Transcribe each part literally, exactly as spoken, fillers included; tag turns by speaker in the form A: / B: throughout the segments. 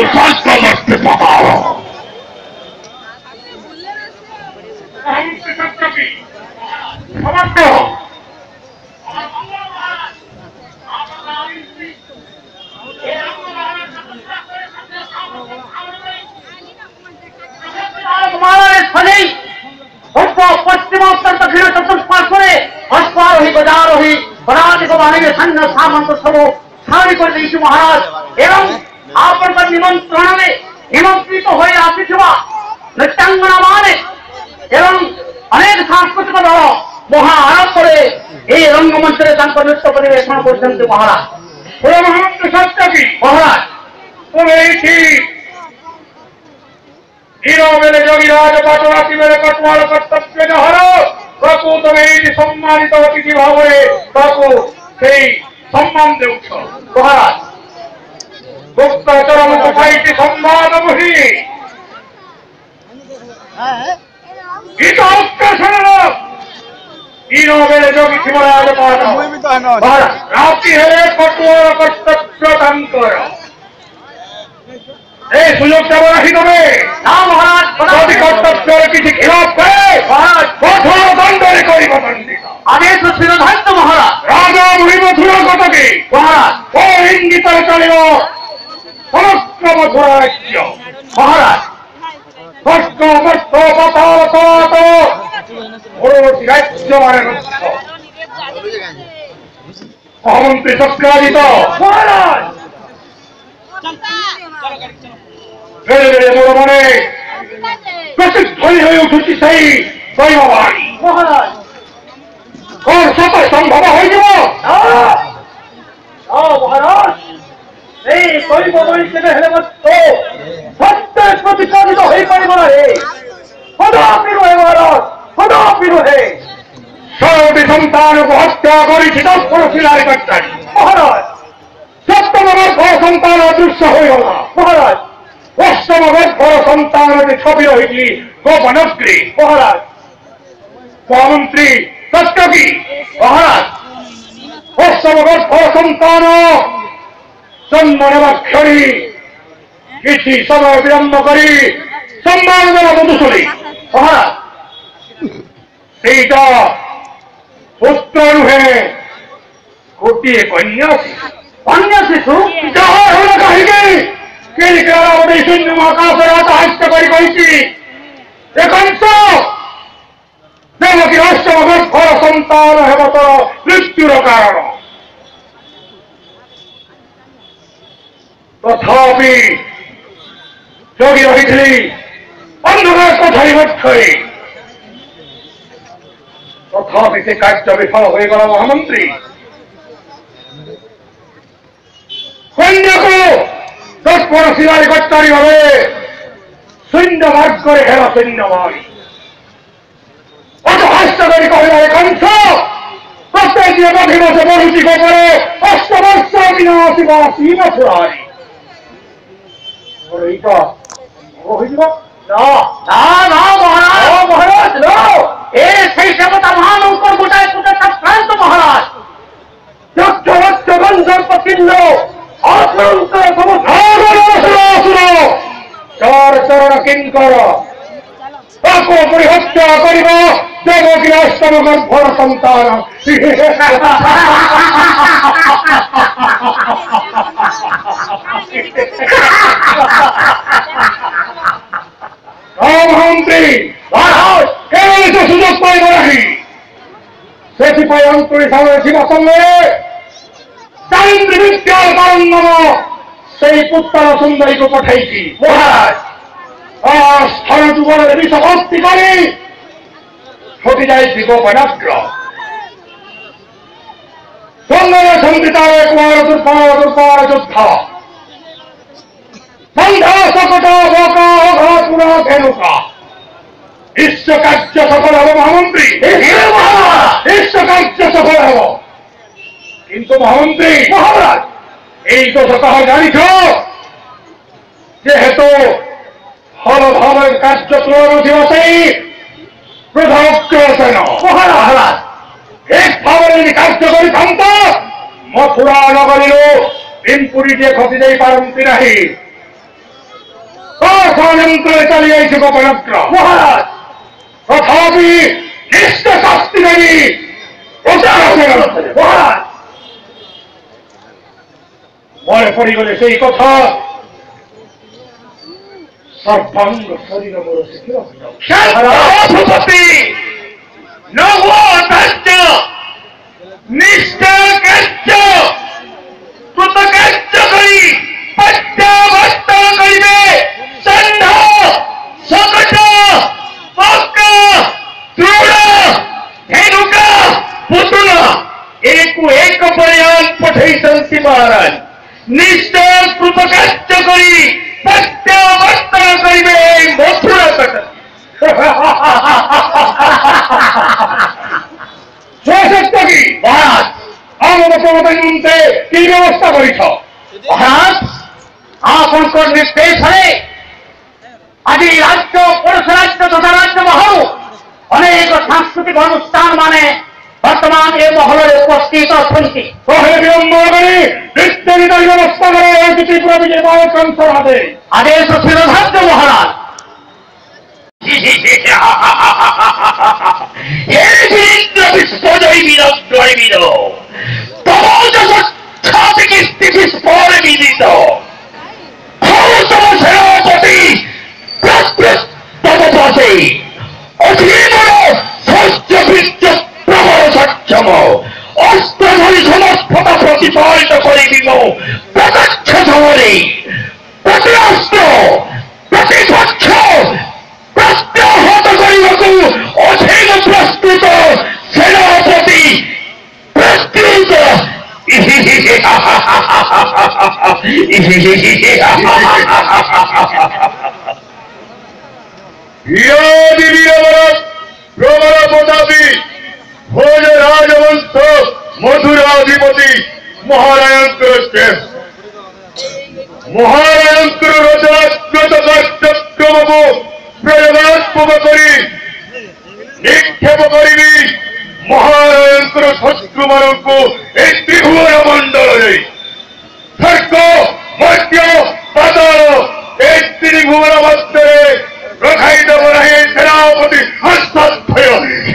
A: সাহায্য করতে পারো
B: পশ্চিমোত্তর দক্ষিণ চতুষ্পার্শ্বরে অশ্বারোহী গজারোহী পরাজিত বাহিনীর সৈন্য সামন্ত সহ সারি করে দিয়েছি মহারাজ। এবং আপনার নিমন্ত্রণে নিমন্ত্রিত হয়ে আসিଥିବା নৃত্যাঙ্গনা মানে এবং অনেক সাংস্কৃতিক দল মহা আরম্ভ করে এই রঙ্গমঞ্চে তাঙ্ক নৃত্য পরিবেশন করছেন মহারাজ।
A: মহামন্ত্রী সত্যকি
B: মহারাজ
A: তুমি এইটি নীরবেলে যোগীরাজ পাটরাতি বেলে কটওয়াল কর্তব্য হর তাকু তুমি এইটি সম্মানিত অতিথি ভাবে তাকু সেই সম্মান দেউছ
B: মহারাজ।
A: গুপ্তচরণ পাইটি সম্মান বহি গীত অত্যাসন নীরবেলে যোগী শিবরাজ পাট
B: মহারাজ
A: রাতি হেরে কটওয়াল কর্তব্য দান কর এই সুযোগটা রাখি তবে
B: না মহারাজ
A: যদি কর্তব্যের কিছু খেলাপ করে
B: মহারাজ
A: কঠোর দণ্ডনে করিব দণ্ডিত
B: আদেশ শিরোধার্য মহারাজ।
A: রাজা মহিমথুর কতকে
B: মহারাজ
A: ও ইঙ্গিতরে চলিব সমগ্র মথুরা রাজ্য
B: মহারাজ
A: কষ্ট কষ্ট পাতাল কত ওরসি রাজ্য মানে রুদ্ধ মহামন্ত্রী সক্রাজিত
B: মহারাজ
A: বেড়ে বেড়ে বড় মনে প্রতিধ্বনি হয়ে উঠেছি সেই দৈববাণী
B: মহারাজ
A: ওর সাথে সম্ভব হয়ে যাব
B: মহারাজ এই দৈব বৈষ্ণবে হেলে মত সত্যের প্রতিপাদিত হয়ে পারিব না হে সদাপি রহে মহারাজ সদাপি রহে
A: সর্বটি সন্তান হত্যা করেছি দশ পরশিলার কর্তারি
B: মহারাজ
A: সপ্তমগত বড় সন্তান অদৃশ্য হয়ে গেল
B: মহারাজ
A: অষ্টমগত বড় সন্তান ছবি রয়েছি গোপনগ্রী
B: মহারাজ
A: মহামন্ত্রী সত্যকি
B: মহারাজ
A: অষ্টমগত বড় সন্তান জন্ম নেবাক্ষরী কিছু সময় বিলম্ব করি সম্মান দেওয়া মধুসূরী
B: মহারাজ
A: সেইটা পুত্র রুহে গোটিয়ে কন্যা
B: কন্যা শিশু
A: যাহা হল কাহিনী কিলকারাবতী শূন্য মহাকাশের হাস্য করে কইছি এখন তো দেবকী অষ্টমগত বড় সন্তান হেব তোর মৃত্যুর কারণ তথাপি যোগী রহিছিলি অন্ধকার কথাই মধ্যে তথাপি সে কার্য বিফল হয়ে গেল মহামন্ত্রী কন্যাকে দশ পরশিলার কর্তারি হবে শূন্য ভাগ করে হেরা শূন্য ভাগ অত হাস্যকারী কহিলার কংস প্রত্যেক দিয়ে মাঠে বসে বলুচি করে অষ্টবর্ষ বিনাশী বাসী মথুরারি এইটা হইল
B: না না না মহারাজ মহারাজ নো এ সেই দেবতা মহানৌকর গোটায় গোটায় প্রান্ত মহারাজ
A: যজ্ঞবচ্চ গন্ধর্পচিহ্ন অসন্ত চার চরণ কিঙ্কর তাকে পরিহত্যা করিব দেবকী অষ্টম গর্ভর সন্তান মহামন্ত্রী কেবল সে সুযোগ পাইব নাহি ସେଥିପାଇଁ ଅନ୍ତରି ସାମରେ ଥିବା ସମୟରେ ଚାରିନ୍ଦ୍ର ବିଦ୍ୟା ପାରଙ୍ଗମ ସେଇ ପୁତ୍ର ସୁନ୍ଦରୀକୁ ପଠାଇଛି ମହାରାଜ ସ୍ଥଳ ଯୁଗଳରେ ବିଷ ଭକ୍ତି କରି ଛୁଟି ଯାଇଛି ଗୋପନାଗ୍ର ସଙ୍ଗରେ ସଙ୍ଗୀତାରେ କୁମାର ଦୁର୍ବାଳ ଦୁର୍ବାଳ ଯୁଦ୍ଧ ସନ୍ଧ୍ୟା ଶକଟ ବକା ଅଘ ପୁରା ଧେନୁକା ইষ্ট কার্য সফল হব মহামন্ত্রী ইষ্ট কার্য সফল হব কিন্তু মহামন্ত্রী মহারাজ এই তো সতহ জানিছ যেহেতু হল ভাবের কার্য তুলনাথিব সেই প্রধান মহারাজ এক ভাবে যদি কার্য করি থামত মথুরা নগরীর তিন পুরী দিয়ে খসি যাই পারନ୍ତି ନାହିଁ ষড়যন্ত্রে চালিয়েছে গোপনাগ্রহ।
B: মহারাজ
A: তথাপি নিশ্চ শাস্তি দেবী
B: মহারাজ
A: মনে পড়ে গেলে সেই কথা সর্বাঙ্গ শরীর
C: সভাপতি নবতার্য নিষ্ঠা কার্য কৃতকার্য করি প্রত্যাবর্তন করিবে ষণ্ড সকট বক্র দ্রুড় ধেনুক পুতুল একু এক পর্যায় পঠাইଛନ୍ତି মহারাজ নিষ্ঠা কৃতকার্য করি প্রত্যাবর্তন করিবে এই মথুরা কট
A: কি
B: মহারাজ
A: আমার তোমাদের নিমন্তে কি ব্যবস্থা করিছ?
B: মহারাজ ଆପଣଙ୍କ ନିର୍ଦ୍ଦେଶରେ ଆଜି ରାଜ୍ୟ ପଡ଼ୋଶୀ ରାଜ୍ୟ ତଥା ରାଜ୍ୟ ମହଲ ଅନେକ ସାଂସ୍କୃତିକ ଅନୁଷ୍ଠାନ ମାନେ ବର୍ତ୍ତମାନ ଏ ମହଲରେ ଉପସ୍ଥିତ ଅଛନ୍ତି।
A: কহে বিলম্ব করে নিত্যবিধায়ী ব্যবস্থা করে ত্রিপুরা বিজয় মহাকাঙ্ক্ষা হাতে
B: আদেশ শিরোধার্য মহারাজ।
C: হে বীরেন্দ্র বিশ্বজয় বীর জয় বীর তমজ ছাতিকে স্থিতি স্পরে বিদিত ক্ষমতম সেনাপতি প্রত্যুত তব পাশে অধীনর শস্য বীর্য প্রবল সক্ষম অস্ত্রধারী সমস্ততা প্রতিপালিত করিবিব প্রত্যক্ষ সমরে প্রতি অস্ত্র প্রতিপক্ষ প্রত্যাহত করিবাকু অধীন প্রস্তুত সেনাপতি প্রস্তুত
A: প্রবল প্রতাপী ভোজ রাজবংশ মধুরাধিপতি মহারায়ণকে মহারায়ণকে রচনাগ্রত কার্যক্রমକୁ প্রয়োগাত্মক କରି নিক্ষেপ করিবি মহারায়ণଙ୍କର শত্রুମାନଙ୍କୁ এই ত্রিভুবন মଣ୍ଡଳରେ স্বর্গ মর্ତ୍য পাতাଳ এই ত্রিভুবନ ମଧ୍ୟରେ ରଖାଇ ଦେବ ନାହିଁ ସେନାପତି ହସ୍ତଦ୍ୱୟ।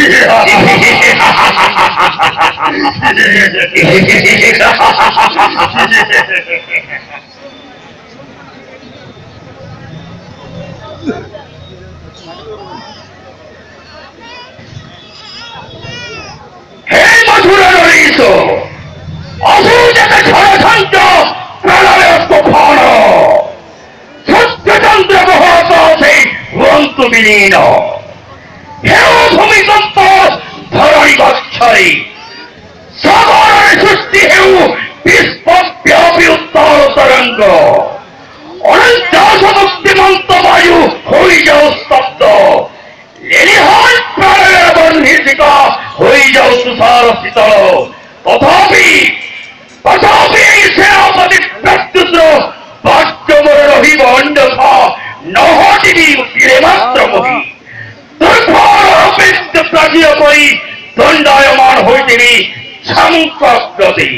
C: হে মধুর নরীশ অসুজাত ষড়যন্ত্র প্রলয় তুফান সত্যচন্দ্র বহত সেই ভ্রন্তু বিলীন হেউ ভূমিকম্প ধরণী বৎসরে সাগরের সৃষ্টি হেউ বিশ্বব্যাপী উত্তর তরঙ্গ অনন্ত সমুদ্রিমন্ত বায়ু হয়ে যাও স্তব্ধ লেলিহান প্রাণের বহ্নিশিকা হয়ে যাও তুষার শীতল তথাপি তথাপি এই সেনাপতি প্রত্যুত বাক্যমর রহিব অন্যথা নহটিবি তীরে মাত্র মহি দুর্ভর অপেক্ষ প্রাচীয় করি দণ্ডায়মান হইতিবি সংকগ্রতি।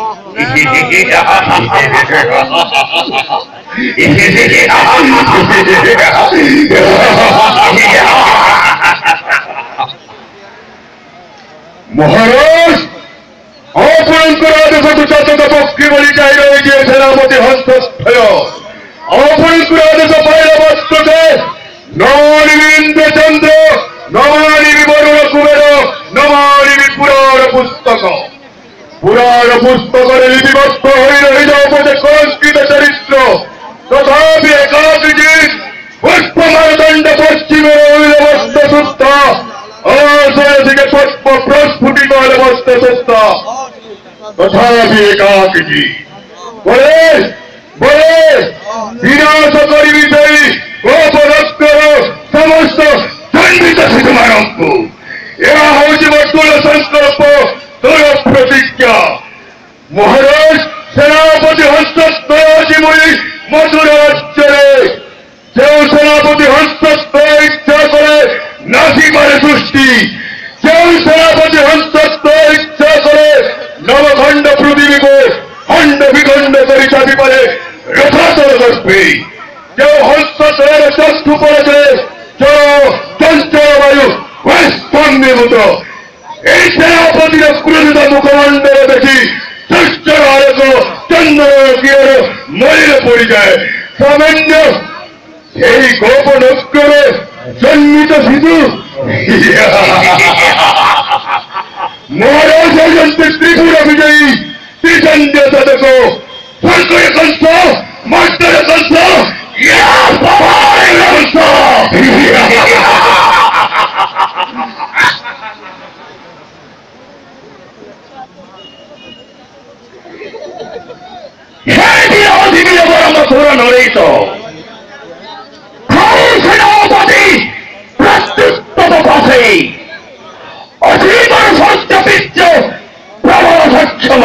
A: মহারাজ অপরঙ্কর আদেশକୁ ଚାତକ ପକ୍ଷୀ ବୋଲି ଯାଇ ରହିଛି ସେନାପତି ହସ୍ତସ୍ଥୟ ଅପରଙ୍କର ଆଦେଶ ପାଇଲା ମାତ୍ରକେ ନମାଣିବି ଇନ୍ଦ୍ରଚନ୍ଦ୍ର ନମାଣିବି ବରୁଣ କୁବେର ନମାଣିବି ପୁରାଣ ପୁସ୍ତକ ପୁରାଣ ପୁସ୍ତକରେ ଲିପିବଦ୍ଧ ହୋଇ ରହିଯାଉ ପଛେ କଳଙ୍କିତ ଚରିତ୍ର ତଥାପି ଏକାକିଜି ପୁଷ୍ପମାରଦଣ୍ଡ ପଶ୍ଚିମର ବସ୍ତ ସୁସ୍ଥ অসয়দিকে পুষ্প প্রস্ফুটিত হলে বস্ত সুস্থ তথাপি একাকিজি বলে বলে বিনাশ করিবি সেই গোপরক্ষর সমস্ত দণ্ডিত শিশুମାନଙ୍କୁ ଏହା ହେଉଛି ବର୍ତ୍ତମାନ ସଂକଳ୍ପ ତୋର ପ୍ରତିଜ୍ଞା। ମହାରାଜ ସେନାପତି ହସ୍ତସ୍ଥୟ ବୋଲି ମଧୁର ରାଜ୍ୟରେ ଯେଉଁ ସେନାପତି ହସ୍ତସ୍ଥୟ ଇଚ୍ଛା କରେ নাসিমারে সৃষ্টি কেউ সেনাপতি হস্তস্থ ইচ্ছা করে নবখণ্ড পৃথিবীকে খণ্ড বিখণ্ড করে চাপি পারে রথাচল করবে কেউ হস্তস্থ বলেছে চলো চঞ্চল বায়ু স্তম্ভের মতো এই সেনাপতির ক্রোধিত মুখমণ্ডলে দেখি সুস্থর আলোক চন্দ্র গিয়ে মলিনে পড়ে যায় সামান্য সেই গোপন অক্ষরে জন্মিত শিশু মহারাজ হয়েছেন ত্রিপুরা বিজয়ী ত্রিচন্দ্র সাধক স্বর্গের কংস মর্তরে কংস কংস সেনাপতি প্রত্যুত্তম পথে অধীবর সত্যপিত্য প্রবল সচ্ছল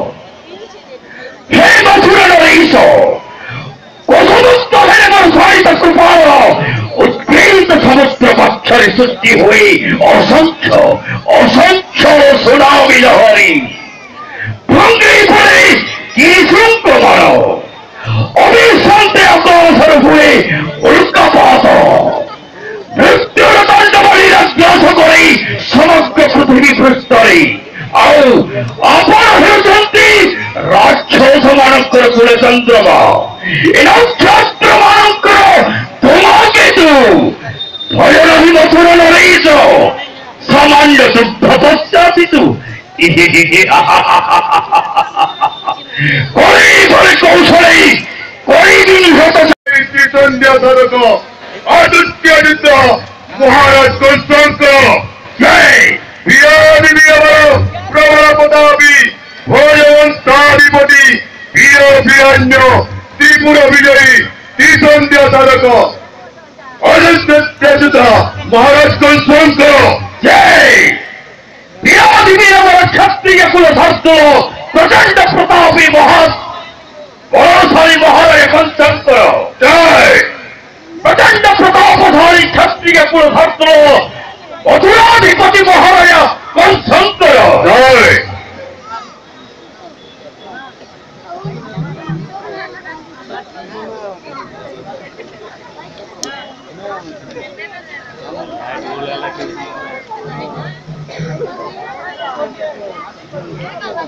A: হে মথুরা নরেশ কোসমুক্ত হেমর সহিত কৃপাল উৎকৃষ্ট সমুদ্র পক্ষরে সৃষ্টি হয়ে অসংখ্য অসংখ্য সুনামি লহরী ভঙ্গি ফলে কি শৃঙ্খ মানো অবিশ্রান্তে অগ্রসর হয়ে উল্কাপাত মৃত্যুর দণ্ডবলী গ্রাস করে সমগ্র পৃথিবী পৃষ্ঠরে ଆଉ ଆପଣ ହେଉଛନ୍ତି ରାକ୍ଷସ ମାନଙ୍କର କୁଳ ଚନ୍ଦ୍ରମା ଏ ନକ୍ଷତ୍ର ମାନଙ୍କର ଧୂମକେତୁ ଭୟ ରହି ମଥୁର ନରେଶ ସାମାନ୍ୟ ଯୁଦ୍ଧ ପଶ୍ଚାତିତୁ করে কৌশলে করিদিন সন্ধ্যা ধরক আদিত্য আদিত্য মহারাজ কৌশঙ্ক জয় বিরাট বিরাট প্রবল প্রতাপী ভয়বন্তাধিপতি বীর বীরান্য ত্রিপুরা বিজয়ী ত্রিসন্ধ্যা সাধক অনন্ত মহারাজ কৌশঙ্ক জয় বিরাট বিরাট ক্ষত্রিয় কুল ধর্ত প্রচন্ড প্রতাপী মহা বড়শালী মহারাজ কৌশঙ্কর জয় প্রচন্ড প্রতাপধারী ক্ষত্রিয় কুল ধর্ত মথুরাধিপতি মহারাজা কৌশঙ্কর জয়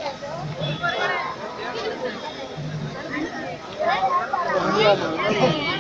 D: Yeah.